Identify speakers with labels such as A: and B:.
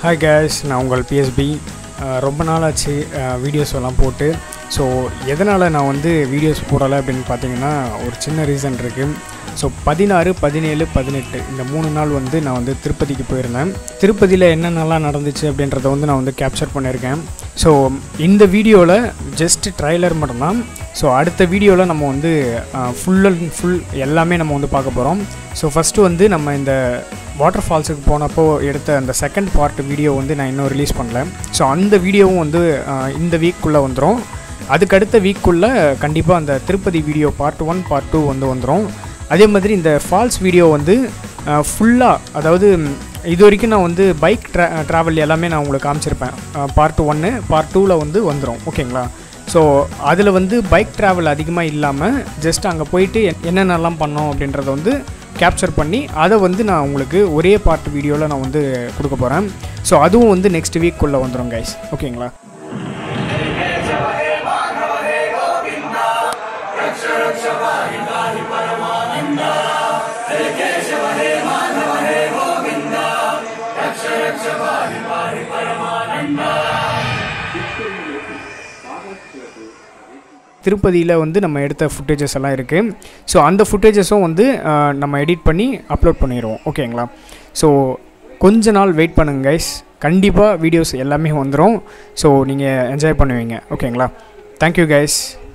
A: Hi guys, நான் உங்கள் PSB. ரொம்ப நாள் ஆச்சு வீடியோஸ் எல்லாம் போட்டு. ஸோ எதனால் நான் வந்து வீடியோஸ் போடலை அப்படின்னு பார்த்தீங்கன்னா ஒரு சின்ன ரீசன் இருக்குது. ஸோ 16, 17, 18 இந்த 3 நாள் வந்து நான் வந்து திருப்பதிக்கு போயிருந்தேன். திருப்பதியில் என்னென்னலாம் நடந்துச்சு அப்படின்றத வந்து நான் வந்து கேப்சர் பண்ணியிருக்கேன். ஸோ இந்த வீடியோவில் ஜஸ்ட் ட்ரைலர் மட்டும்தான். ஸோ அடுத்த வீடியோவில் நம்ம வந்து ஃபுல் எல்லாமே நம்ம வந்து பார்க்க போகிறோம். ஸோ ஃபஸ்ட்டு வந்து நம்ம இந்த வாட்டர்ஃபால்ஸுக்கு போனப்போ எடுத்த அந்த செகண்ட் பார்ட் வீடியோ வந்து நான் இன்னும் ரிலீஸ் பண்ணல. ஸோ அந்த வீடியோவும் வந்து இந்த வீக்குள்ளே வந்துடும். அதுக்கடுத்த வீக்குள்ளே கண்டிப்பாக அந்த திருப்பதி வீடியோ பார்ட் 1 பார்ட் 2 வந்து வந்துடும். அதே மாதிரி இந்த ஃபால்ஸ் வீடியோ வந்து ஃபுல்லாக, அதாவது இது வரைக்கும் நான் வந்து பைக் ட்ராவல் எல்லாமே நான் உங்களுக்கு காமிச்சிருப்பேன். பார்ட் 1 பார்ட் 2ல் வந்து வந்துடும். ஓகேங்களா? ஸோ அதில் வந்து பைக் ட்ராவல் அதிகமாக இல்லாமல் ஜஸ்ட் அங்கே போயிட்டு என்னென்னலாம் பண்ணோம் அப்படின்றத வந்து கேப்சர் பண்ணி அதை வந்து நான் உங்களுக்கு ஒரே பார்ட் வீடியோவில் நான் வந்து கொடுக்க போகிறேன். ஸோ அதுவும் வந்து நெக்ஸ்ட் வீக்குள்ளே வந்துடும் கைஸ். ஓகேங்களா? திருப்பதியில் வந்து நம்ம எடுத்த ஃபுட்டேஜஸ் எல்லாம் இருக்குது. ஸோ அந்த ஃபுட்டேஜஸும் வந்து நம்ம எடிட் பண்ணி அப்லோட் பண்ணிடுவோம். ஓகேங்களா? ஸோ கொஞ்ச நாள் வெயிட் பண்ணுங்க கைஸ், கண்டிப்பாக வீடியோஸ் எல்லாமே வந்துடும். ஸோ நீங்கள் என்ஜாய் பண்ணுவீங்க. ஓகேங்களா? Thank you guys.